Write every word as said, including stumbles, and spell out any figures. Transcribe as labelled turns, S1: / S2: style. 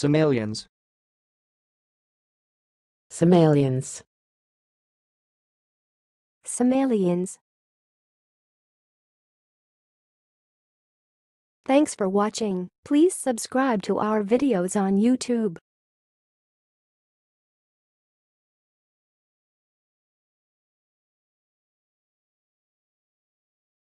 S1: Somalians.
S2: Somalians.
S3: Somalians. Thanks for watching. Please subscribe to our videos on YouTube.